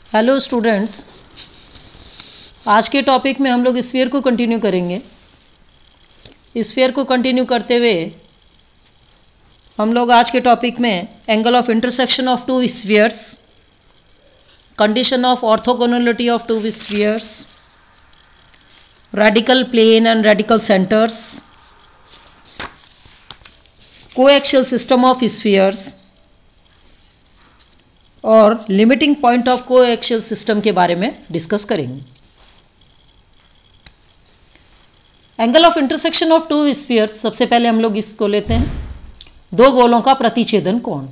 Hello students, आज के topic में हम लोग स्फीयर को कंटिन्यू करेंगे। स्फीयर को कंटिन्यू करते हुए हम लोग आज के टॉपिक में angle of intersection of two spheres, condition of orthogonality of two spheres, radical plane and radical centres, coaxial system of spheres और limiting point of coaxial system के बारे में डिस्कस करेंगे। Angle of intersection of two spheres, सबसे पहले हम लोग इसको लेते हैं दो गोलों का प्रतिच्छेदन कोण।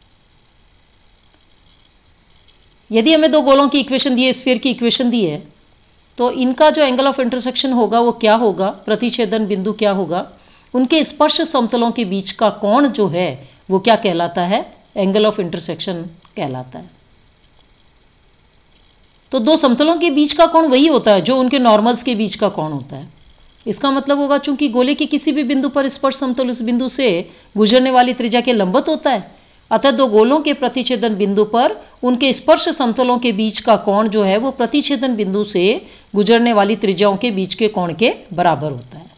यदि हमें दो गोलों की इक्वेशन दी है, स्फीयर की इक्वेशन दी है, तो इनका जो एंगल ऑफ इंटरसेक्शन होगा वो क्या होगा, प्रतिच्छेदन बिंदु क्या होगा, उनके स्पर्श समतलों के बीच का कोण जो है वो क्या कहलाता है, एंगल ऑफ इंटरसेक्शन कहलाता है। तो दो समतलों के बीच का कोण वही होता है जो उनके नॉर्मल्स के बीच का कोण होता है। इसका मतलब होगा चूंकि गोले के किसी भी बिंदु पर स्पर्श समतल उस बिंदु से गुजरने वाली त्रिज्या के लंबवत होता है, अतः दो गोलों के प्रतिच्छेदन बिंदु पर उनके स्पर्श समतलों के बीच का कोण जो है वो प्रतिच्छेदन बिंदु से गुजरने वाली त्रिज्याओं के बीच के कोण के बराबर होता है।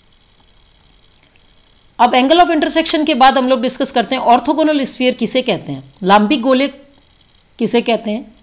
अब एंगल ऑफ इंटरसेक्शन के बाद हम लोग डिस्कस करते हैं ऑर्थोगोनल स्फीयर किसे कहते हैं, लांबिक गोले किसे कहते हैं।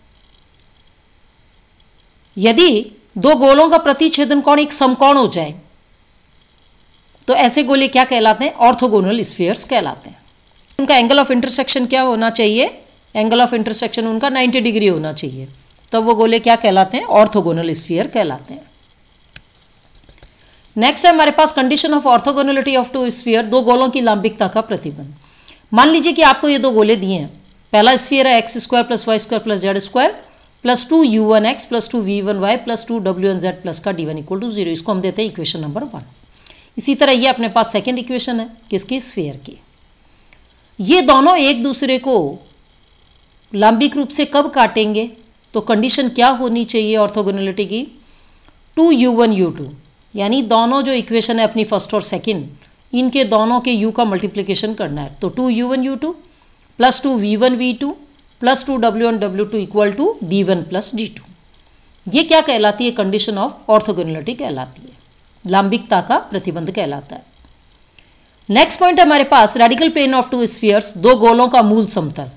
यदि दो गोलों का प्रतिच्छेदन कोण एक समकोण हो जाए तो ऐसे गोले क्या कहलाते हैं, ऑर्थोगोनल स्फीयर्स कहलाते हैं। उनका एंगल ऑफ इंटरसेक्शन क्या होना चाहिए, एंगल ऑफ इंटरसेक्शन उनका 90 डिग्री होना चाहिए, तो वो गोले क्या कहलाते हैं, ऑर्थोगोनल स्फीयर कहलाते हैं। नेक्स्ट है हमारे पास condition of orthogonality of two sphere, दो गोलों की लांबिकता का प्रतिबंध। मान लीजिए कि आपको ये दो गोले दिए हैं, पहला स्फीयर है x square plus y square plus z square plus 2u1x plus 2v1y plus 2w1z plus का d1 इक्वल टू 0, इसको हम देते हैं इक्वेशन नंबर 1। इसी तरह ये अपने पास सेकेंड इक्वेशन है किसकी, स्फीयर की। ये दोनों एक दूसरे को लांबिक रूप से कब काटेंगे, तो कंडीशन क्या होनी चाहिए ऑर्थोगोनलिटी की, 2u1u2, यानी दोनों जो इक्वेशन है अपनी फर्स्ट और सेकंड, इनके दोनों के u का मल्टीप्लिकेशन करना है। तो 2u1u2 plus 2v1v2 plus 2w1w2 equal to d1 plus d2, ये क्या कहलाती है, कंडीशन ऑफ ऑर्थोगोनलिटी कहलाती है, लांबिकता का प्रतिबंध कहलाता है। नेक्स्ट पॉइंट है हमारे पास radical plane of two spheres, दो गोलों का मूल समतल।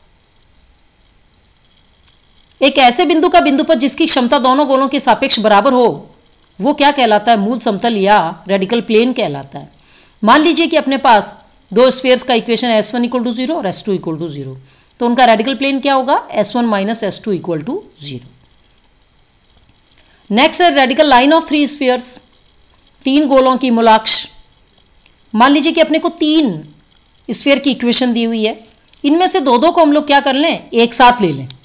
एक ऐसे बिंदु का बिंदु पर जिसकी क्षमता दोनों गोलों के सापेक्ष बराबर हो, वो क्या कहलाता है, मूल समतल या रेडिकल प्लेन कहलाता है। मान लीजिए कि अपने पास दो स्फीयर्स का इक्वेशन S1 इक्वल टू 0 और S2 इक्वल टू 0, तो उनका रेडिकल प्लेन क्या होगा, S1 minus S2 equal to 0। Next है radical line of three spheres, तीन गोलों की मूलाक्ष। मान लीजिए कि अपने को तीन स्फीयर की इक्वेशन दी हुई है, इनमें से दो दो को हम लोग क्या कर लें, एक साथ ले लें।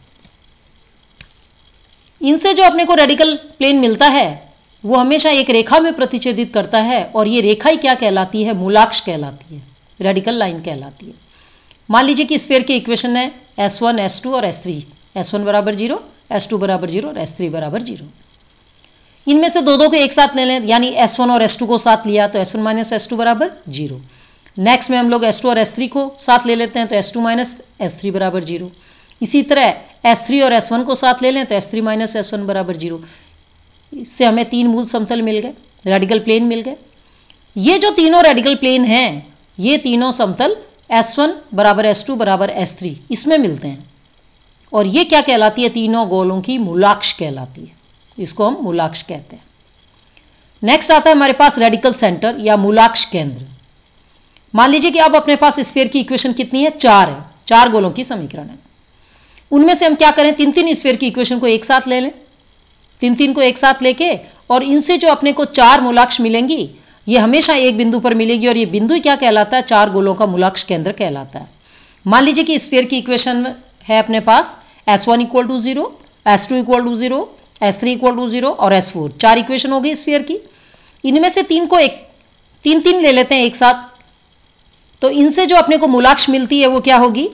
इनसे जो अपने को रेडिकल प्लेन मिलता है वो हमेशा एक रेखा में प्रतिच्छेदित करता है, और ये रेखा ही क्या कहलाती है, मूलाक्ष कहलाती है, रेडिकल लाइन कहलाती है। मान लीजिए कि स्फीयर की इक्वेशन है S1 S2 और S3, S1 बराबर 0, S2 बराबर 0 और S3 बराबर 0। इनमें से दो दो को एक साथ ले लें, यानी S1 और S2 को साथ लिया तो S1 माइनस S2 बराबर 0। नेक्स्ट में हम लोग S2 और S3 को साथ ले लेते हैं तो S2 माइनस S3 बराबर 0। इसी तरह S3 और S1 को साथ ले लें तो S3 माइनस S1 बराबर 0। इससे हमें तीन मूल समतल मिल गए, रेडिकल प्लेन मिल गए। ये जो तीनों रेडिकल प्लेन हैं, ये तीनों समतल S1 बराबर S2 बराबर S3 इसमें मिलते हैं, और ये क्या कहलाती है, तीनों गोलों की मूलाक्ष कहलाती है, इसको हम मूलाक्ष कहते हैं। नेक्स्ट आता है हमारे पास रेडिकल सेंटर या मूलाक्ष केंद्र। मान लीजिए कि अब अपने पास स्फीयर की इक्वेशन कितनी है, 4 है, 4 गोलों की समीकरण है। उनमें से हम क्या करें, तीन तीन स्फीयर की इक्वेशन को एक साथ ले लें, तीन तीन को एक साथ लेके, और इनसे जो अपने को 4 मूलाक्ष मिलेंगी ये हमेशा एक बिंदु पर मिलेगी, और ये बिंदु क्या कहलाता है, 4 गोलों का मूलाक्ष केंद्र कहलाता है। मान लीजिए कि स्फीयर की इक्वेशन है अपने पास S1 equal to 0, S2 equal to 0, S3 equal to 0 और S4, 4 इक्वेशन हो गई स्फीयर की। इनमें से तीन को तीन तीन ले लेते हैं एक साथ, तो इनसे जो अपने को मूलाक्ष मिलती है वो क्या होगी,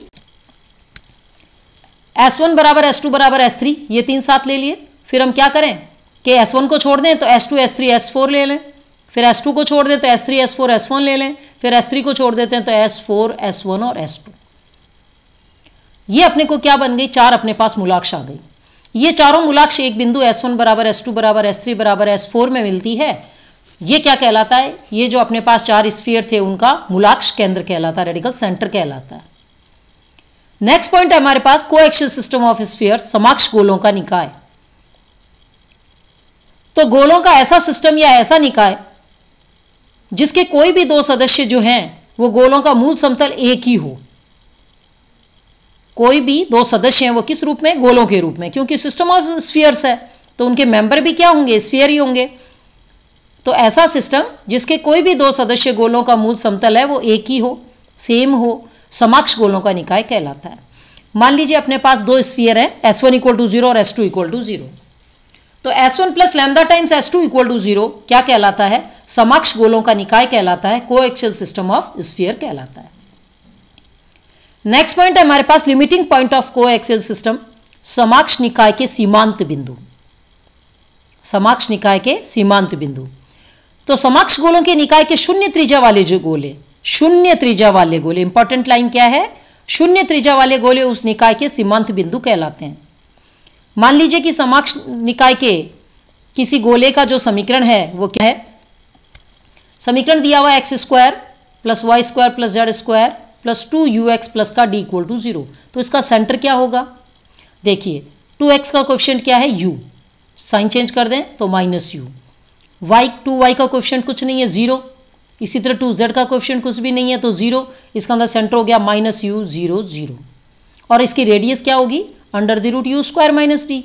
S1 बराबर S2 बराबर S3, ये तीन साथ ले लिए। फिर हम क्या करें कि S1 को छोड़ दें तो S2 S3 S4 ले लें, फिर S2 को छोड़ दें तो S3 S4 S1 ले लें, फिर S3 को छोड़ देते हैं तो S4 S1 और S2। ये अपने को क्या बन गई, 4 अपने पास मूलाक्ष आ गई। ये चारों मूलाक्ष एक बिंदु S1 बराबर S2 बराबर S3 बराबर S4 में मिलती है। ये क्या कहलाता है? ये जो अपने पास चार स्फीयर थे उनका मूलाक्ष केंद्र कहलाता है, रेडिकल सेंटर कहलाता है। नेक्स्ट पॉइंट है हमारे पास कोएक्सियल सिस्टम ऑफ स्फीयर, समाक्ष गोलों का निकाय। तो गोलों का ऐसा सिस्टम या ऐसा निकाय जिसके कोई भी दो सदस्य जो हैं वो गोलों का मूल समतल एक ही हो। कोई भी दो सदस्य हैं वो किस रूप में? गोलों के रूप में, क्योंकि सिस्टम ऑफ स्फीयर्स है तो उनके मेंबर भी क्या होंगे? स्फीयर ही होंगे। तो ऐसा सिस्टम जिसके कोई भी दो सदस्य गोलों का मूल समतल है वो एक ही हो, सेम हो, समाक्ष गोलों का निकाय कहलाता है। मान लीजिए अपने पास दो स्फीयर है S1 इक्वल टू 0 और S2 इक्वल टू 0। तो S1 plus lambda times S2 equal to 0 क्या कहलाता है? समाक्ष गोलों का निकाय कहलाता है, कोएक्सियल सिस्टम ऑफ स्फीयर कहलाता है। नेक्स्ट पॉइंट है हमारे पास limiting point of coaxial system, समाक्ष निकाय के सीमांत बिंदु। समाक्ष निकाय के सीमांत बिंदु। तो समाक्ष गोलों के निकाय के शून्य त्रिज्या वाले जो गोले, शून्य त्रिज्या वाले गोले, इंपॉर्टेंट लाइन क्या है? शून्य त्रिज्या वाले गोले उस निकाय के सीमांत बिंदु कहलाते हैं। मान लीजिए कि समाक्ष निकाय के किसी गोले का जो समीकरण है वो क्या है? समीकरण दिया हुआ x square plus y square plus z square plus 2ux plus का d इक्वल टू 0। तो इसका सेंटर क्या होगा? देखिए 2x का कोएफिशिएंट क्या है? u, साइन चेंज कर दें तो माइनस u। y का कोएफिशिएंट कुछ नहीं है, 0। इसी तरह 2z का कोएफिशिएंट कुछ भी नहीं है तो 0। इसका अंदर सेंटर हो गया माइनस u 0 0। और इसकी रेडियस क्या होगी? Under the root u square minus d।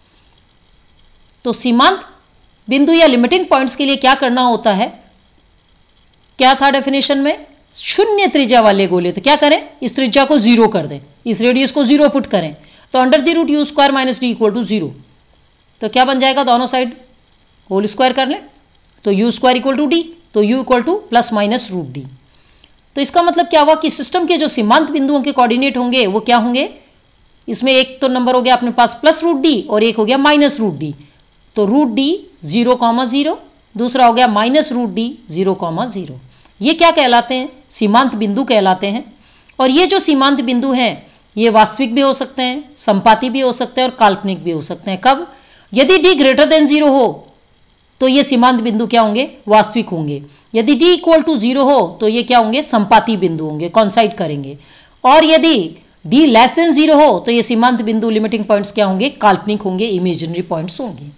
तो सीमांत बिंदु या लिमिटिंग पॉइंट्स के लिए क्या करना होता है? क्या था डेफिनेशन में? शून्य त्रिज्या वाले गोले तो क्या करें? इस त्रिज्या को 0 कर दें, इस रेडियस को 0 पुट करें तो under the root u square minus d equal to 0। तो क्या बन जाएगा? दोनों साइड होल स्क्वायर कर लें तो u square equal to d, तो u equal to plus minus root d। तो इसका मतलब क्या हुआ कि सिस्टम के जो सीमांत बिंदुओं के कोऑर्डिनेट होंगे वो क्या होंगे? इसमें एक तो नंबर हो गया अपने पास प्लस रूट d और एक हो गया माइनस रूट d। तो रूट d 0,0, दूसरा हो गया माइनस रूट d 0,0। ये क्या कहलाते हैं? सीमांत बिंदु कहलाते हैं। और ये जो सीमांत बिंदु हैं ये वास्तविक भी हो सकते हैं, संपाती भी हो सकते हैं और काल्पनिक भी हो सकते हैं। कब? यदि d ग्रेटर देन 0 हो तो ये सीमांत बिंदु क्या होंगे? वास्तविक होंगे। यदि d इक्वल टू 0 हो तो ये क्या होंगे? संपाती बिंदु होंगे, कॉन्साइड करेंगे। और यदि d लेस देन 0 हो तो ये सीमांत बिंदु, लिमिटिंग पॉइंट्स क्या होंगे? काल्पनिक होंगे, इमेजिनरी पॉइंट्स होंगे।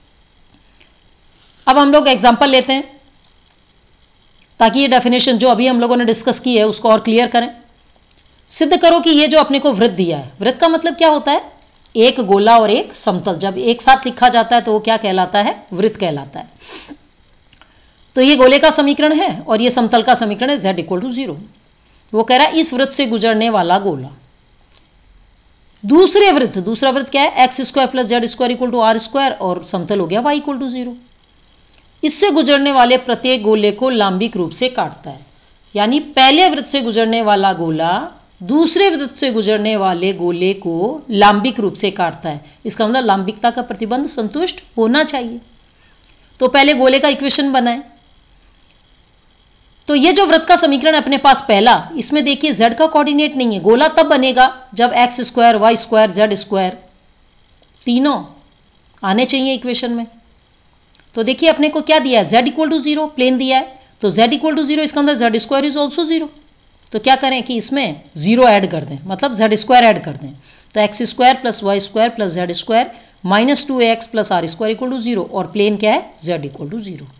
अब हम लोग एग्जांपल लेते हैं ताकि ये डेफिनेशन जो अभी हम लोगों ने डिस्कस की है उसको और क्लियर करें। सिद्ध करो कि ये जो अपने को वृत्त दिया है, वृत्त का मतलब क्या होता है? एक गोला और एक समतल जब एक साथ लिखा जाता है तो वो क्या कहलाता है? वृत्त कहलाता है। तो ये गोले का समीकरण है और ये समतल का समीकरण है z इक्वल टू 0। वो कह रहा है इस वृत्त से गुजरने वाला गोला। दूसरा वृत्त क्या है? X square plus z square equal to r square और समतल हो गया y इक्वल टू 0। इससे गुजरने वाले प्रत्येक गोले को लांबिक रूप से काटता है। यानी पहले वृत्त से गुजरने वाला गोला दूसरे वृत्त से गुजरने वाले गोले को लांबिक रूप से काटता है। इसका मतलब लांबिकता का प्रतिबंध संतुष्ट होना चाहिए। तो पहले गोले का इक्वेशन बनाएं। तो ये जो वृत्त का समीकरण अपने पास पहला, इसमें देखिए z का कोऑर्डिनेट नहीं है। गोला तब बनेगा जब x square y square z square तीनों आने चाहिए इक्वेशन में। तो देखिए अपने को क्या दिया है? z इक्वल टू 0 प्लेन दिया है तो z इक्वल टू 0, इसका अंदर जेड स्क्वायर इज ऑल्सो 0। तो क्या करें कि इसमें 0 ऐड कर दें, मतलब जेड स्क्वायर ऐड कर दें। तो x square plus y square plus z square minus 2ax plus r square equal to 0 और प्लेन क्या है? z equal to 0।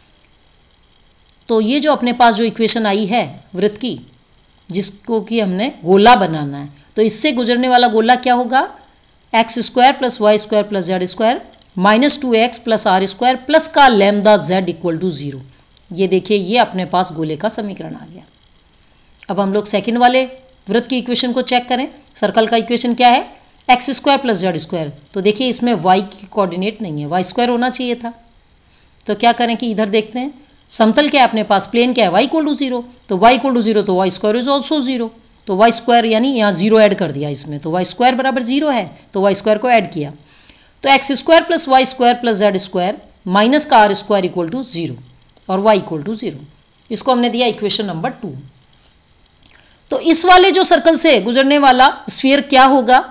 तो ये जो अपने पास जो इक्वेशन आई है वृत्त की, जिसको कि हमने गोला बनाना है, तो इससे गुजरने वाला गोला क्या होगा? X square plus y square plus z square minus 2ax plus r square plus का लैम्डा z इक्वल टू 0। ये देखिए ये अपने पास गोले का समीकरण आ गया। अब हम लोग सेकंड वाले वृत्त की इक्वेशन को चेक करें। सर्कल का इक्वेशन क्या है? X square plus z square. तो देखिए इसमें y की कोऑर्डिनेट नहीं है, वाई स्क्वायर होना चाहिए था। तो क्या करें कि इधर देखते हैं समतल क्या है अपने पास, प्लेन क्या है? y equal to 0। तो y इक्वल टू 0 तो वाई स्क्वायर इज ऑल्सो 0। तो वाई स्क्वायर यानी यहाँ 0 ऐड कर दिया इसमें, तो वाई स्क्वायर बराबर 0 है तो वाई स्क्वायर को ऐड किया। तो x square plus y square plus z square minus का आर स्क्वायर इक्वल टू 0 और y इक्वल टू 0। इसको हमने दिया इक्वेशन नंबर 2। तो इस वाले जो सर्कल से गुजरने वाला स्फीयर क्या होगा?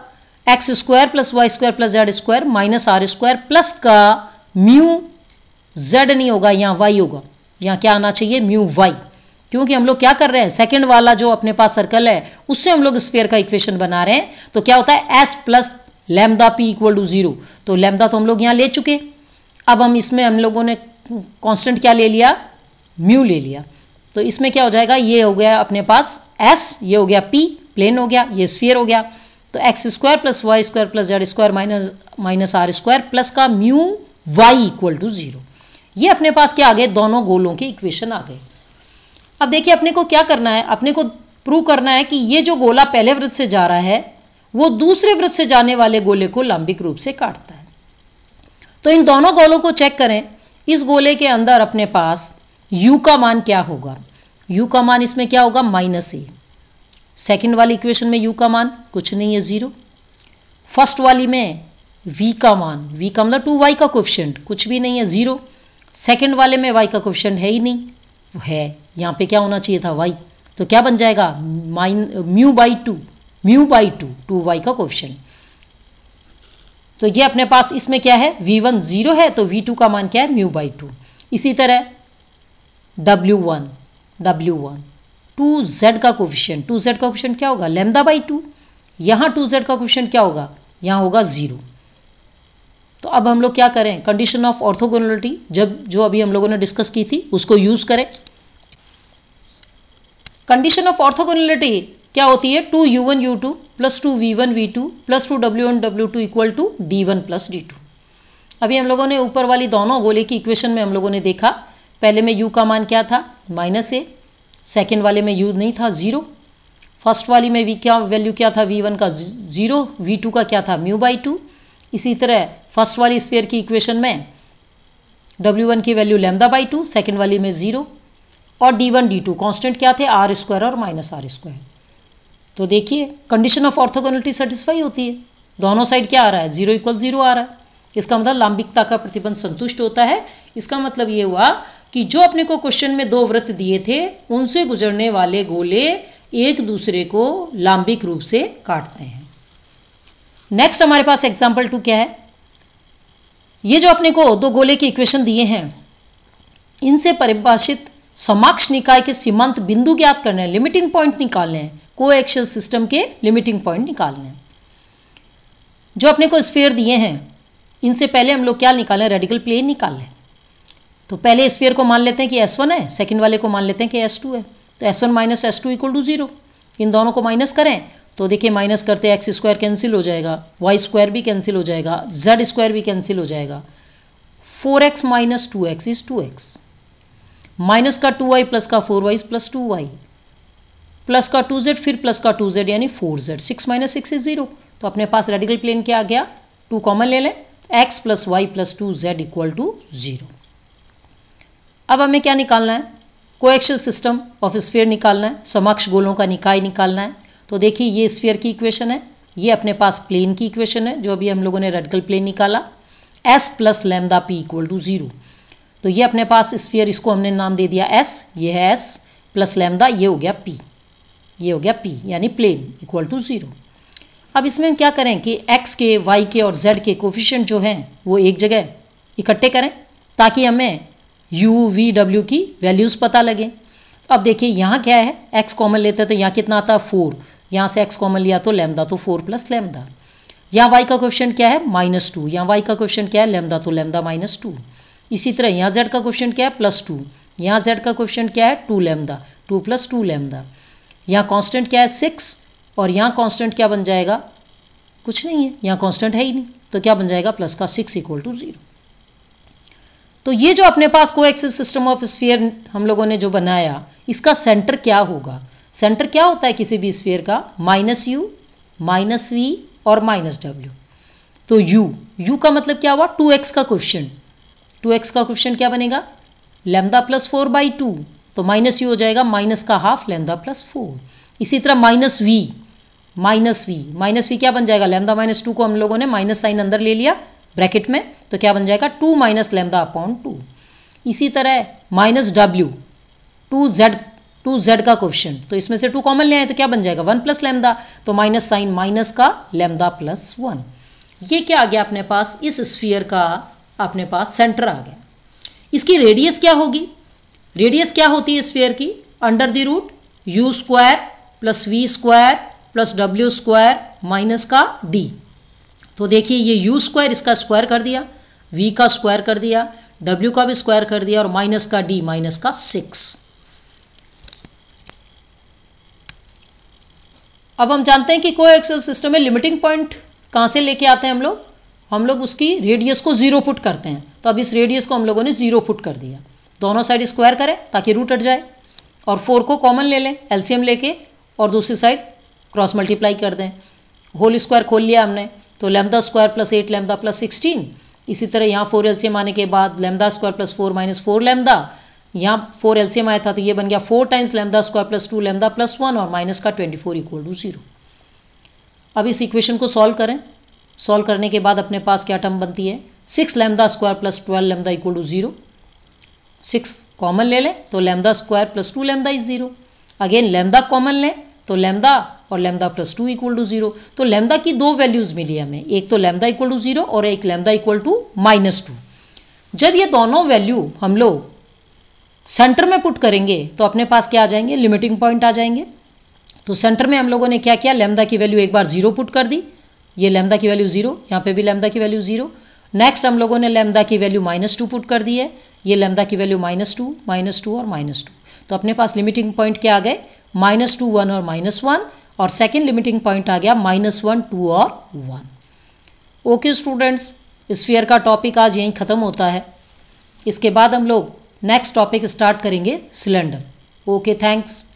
X square plus y square plus z square minus r square plus का म्यू जेड नहीं होगा, यहाँ वाई होगा। यहाँ क्या आना चाहिए, म्यू वाई, क्योंकि हम लोग क्या कर रहे हैं, सेकंड वाला जो अपने पास सर्कल है उससे हम लोग स्फीयर का इक्वेशन बना रहे हैं। तो क्या होता है, S plus lambda P equal to 0। तो लैम्डा तो हम लोग यहाँ ले चुके, अब हम इसमें हम लोगों ने कांस्टेंट क्या ले लिया, म्यू ले लिया। तो इसमें क्या हो जाएगा, ये हो गया अपने पास एस, ये हो गया पी, प्लेन हो गया, ये स्फीयर हो गया। तो x square plus y square plus z square minus r square plus का म्यू वाई इक्वल टू 0। ये अपने पास क्या आ गए, दोनों गोलों के इक्वेशन आ गए। अब देखिए अपने को क्या करना है, अपने को प्रूव करना है कि ये जो गोला पहले वृत्त से जा रहा है वो दूसरे वृत्त से जाने वाले गोले को लंबिक रूप से काटता है। तो इन दोनों गोलों को चेक करें। इस गोले के अंदर अपने पास u का मान क्या होगा, u का मान इसमें क्या होगा, -a। सेकंड वाली इक्वेशन में u का मान कुछ नहीं है, 0। फर्स्ट वाली में v का मान, v का मतलब 2y का कोफिशिएंट, कुछ भी नहीं है, 0। सेकंड वाले में y का कोफिशिएंट है ही नहीं, है यहाँ पे क्या होना चाहिए था, y। तो क्या बन जाएगा, म्यू बाई 2, 2y का कोफिशिएंट। तो ये अपने पास इसमें क्या है, v1 0 है, तो v2 का मान क्या है, म्यू बाई 2। इसी तरह w1 2z का कोफिशिएंट, 2z का कोफिशिएंट क्या होगा, लैम्डा बाई 2। यहाँ 2z का कोफिशिएंट क्या होगा, यहाँ होगा 0। तो अब हम लोग क्या करें, कंडीशन ऑफ ऑर्थोगोनलिटी जो अभी हम लोगों ने डिस्कस की थी उसको यूज करें। कंडीशन ऑफ ऑर्थोगोनलिटी क्या होती है, 2u1 u2 plus 2v1 v2 plus 2w1 w2 equal to d1 plus d2। अभी हम लोगों ने ऊपर वाली दोनों गोले की इक्वेशन में हम लोगों ने देखा, पहले में u का मान क्या था, -a, सेकेंड वाले में u नहीं था, 0। फर्स्ट वाली में v क्या वैल्यू क्या था, v1 का 0, v2 का क्या था, म्यू बाई 2। इसी तरह फर्स्ट वाली स्फीयर की इक्वेशन में w1 की वैल्यू लैम्डा बाई 2, सेकेंड वाली में 0, और d1 d2 कांस्टेंट क्या थे, आर स्क्वायर और माइनस आर स्क्वायर। तो देखिए कंडीशन ऑफ ऑर्थोगोनलिटी सेटिस्फाई होती है, दोनों साइड क्या आ रहा है, 0 इक्वल 0 आ रहा है। इसका मतलब लांबिकता का प्रतिबंध संतुष्ट होता है। इसका मतलब ये हुआ कि जो अपने को क्वेश्चन में 2 वृत्त दिए थे उनसे गुजरने वाले गोले एक दूसरे को लांबिक रूप से काटते हैं। नेक्स्ट हमारे पास एग्जाम्पल 2 क्या है, ये जो अपने को 2 गोले की इक्वेशन दिए हैं इनसे परिभाषित समाक्ष निकाय के सीमांत बिंदु ज्ञात करने हैं, लिमिटिंग पॉइंट निकालने हैं, कोएक्सियल सिस्टम के लिमिटिंग पॉइंट निकालने हैं। जो अपने को स्फीयर दिए हैं इनसे पहले हम लोग क्या निकालें, रेडिकल प्लेन निकाल लें। तो पहले स्फीयर को मान लेते हैं कि S1 है, सेकंड वाले को मान लेते हैं कि S2 है। तो S1 minus S2 equal to 0। इन दोनों को माइनस करें तो देखिए माइनस करते एक्स स्क्वायर कैंसिल हो जाएगा, वाई स्क्वायर भी कैंसिल हो जाएगा, जेड स्क्वायर भी कैंसिल हो जाएगा। 4x minus 2x is 2x, minus का 2y प्लस का 4y प्लस 2y, प्लस का 2z फिर प्लस का 2z यानी 4z, 6 माइनस 6 इज 0। तो अपने पास रेडिकल प्लेन क्या आ गया, 2 कॉमन ले लें, x plus y plus 2z equal to 0। अब हमें क्या निकालना है, कोएक्सियल सिस्टम ऑफ स्फीयर निकालना है, समक्ष गोलों का निकाय निकालना है। तो देखिए ये स्फीयर की इक्वेशन है, ये अपने पास प्लेन की इक्वेशन है जो अभी हम लोगों ने रेडिकल प्लेन निकाला, s plus lambda p equal to 0। तो ये अपने पास स्फीयर, इसको हमने नाम दे दिया s, ये है s प्लस लैम्डा, ये हो गया p, ये हो गया p यानी प्लेन इक्वल टू 0। अब इसमें हम क्या करें कि x के, y के और z के कोफिशिएंट जो हैं वो एक जगह इकट्ठे करें ताकि हमें u, v, w की वैल्यूज़ पता लगे। अब देखिए यहाँ क्या है, x कॉमन लेते हैं तो यहाँ कितना आता है 4, यहाँ से x कॉमन लिया तो लैम्डा, तो 4 प्लस लैम्डा। यहाँ y का कोफिशिएंट क्या है, -2, यहाँ y का कोफिशिएंट क्या है, लैम्डा, तो लैम्डा -2। इसी तरह यहाँ z का कोफिशिएंट क्या है, +2, यहाँ z का कोफिशिएंट क्या है, 2 लैम्डा, 2 प्लस 2 लैम्डा। यहाँ कांस्टेंट क्या है 6, और यहाँ कांस्टेंट क्या बन जाएगा, कुछ नहीं है, यहाँ कांस्टेंट है ही नहीं, तो क्या बन जाएगा प्लस का 6 इक्वल टू 0। तो ये जो अपने पास कोएक्सियल सिस्टम ऑफ स्फीयर हम लोगों ने जो बनाया, इसका सेंटर क्या होगा, सेंटर क्या होता है किसी भी स्फीयर का, -u, -v और -w। तो u का मतलब क्या हुआ, 2x का कोफिशिएंट, 2x का कोफिशिएंट क्या बनेगा, लैम्डा प्लस 4/2, तो -u हो जाएगा माइनस का हाफ लैम्डा प्लस 4। इसी तरह -v क्या बन जाएगा, लैम्डा -2 को हम लोगों ने माइनस साइन अंदर ले लिया ब्रैकेट में, तो क्या बन जाएगा 2 माइनस लैम्डा अपॉन 2। इसी तरह -w, 2z 2z का कोफिशिएंट, तो इसमें से 2 कॉमन ले आए तो क्या बन जाएगा 1 प्लस लैम्डा, तो माइनस साइन माइनस का लैम्डा प्लस 1। ये क्या आ गया अपने पास, इस स्फीयर का अपने पास सेंटर आ गया। इसकी रेडियस क्या होगी, रेडियस क्या होती है स्फीयर की, under the root u square plus v square plus w square minus का d। तो देखिए ये u स्क्वायर इसका स्क्वायर कर दिया, v का स्क्वायर कर दिया, w का भी स्क्वायर कर दिया और माइनस का d माइनस का 6। अब हम जानते हैं कि कोएक्सियल सिस्टम में लिमिटिंग पॉइंट कहाँ से लेके आते हैं हम लोग उसकी रेडियस को 0 पुट करते हैं। तो अब इस रेडियस को हम लोगों ने 0 पुट कर दिया, दोनों साइड स्क्वायर करें ताकि रूट हट जाए और 4 को कॉमन ले लें एलसीएम लेके और दूसरी साइड क्रॉस मल्टीप्लाई कर दें, होल स्क्वायर खोल लिया हमने, तो lambda square plus 8 lambda plus 16। इसी तरह यहाँ 4 एलसीएम आने के बाद lambda square plus 4 minus 4 lambda, यहाँ 4 एलसीएम आया था तो ये बन गया 4 times lambda square plus 2 lambda plus 1 और माइनस का 24 इक्वल टू 0। अब इस इक्वेशन को सॉल्व करें, सॉल्व करने के बाद अपने पास क्या टर्म बनती है 6 lambda square plus 12 lambda equal to 0। 6 common ले लें तो lambda square plus 2 lambda is 0। Again lambda common लें तो लैम्डा और लैम्डा प्लस 2 इक्वल टू 0। तो लैम्डा की 2 वैल्यूज़ मिली हमें, एक तो लैम्डा इक्वल टू 0 और एक लैम्डा इक्वल टू -2। जब ये दोनों वैल्यू हम लोग सेंटर में पुट करेंगे तो अपने पास क्या आ जाएंगे, लिमिटिंग पॉइंट आ जाएंगे। तो सेंटर में हम लोगों ने क्या किया, लैम्डा की वैल्यू एक बार 0 पुट कर दी, ये लैम्डा की वैल्यू 0, यहाँ पे भी लैम्डा की वैल्यू 0। नेक्स्ट हम लोगों ने लैम्डा की वैल्यू -2 पुट कर दी है, ये लैम्डा की वैल्यू -2 और -2। तो अपने पास लिमिटिंग पॉइंट क्या आ गए -2 1 और -1, और सेकेंड लिमिटिंग पॉइंट आ गया -1 2 और 1। ओके स्टूडेंट्स, स्फीयर का टॉपिक आज यहीं ख़त्म होता है। इसके बाद हम लोग नेक्स्ट टॉपिक स्टार्ट करेंगे सिलेंडर। Okay thanks.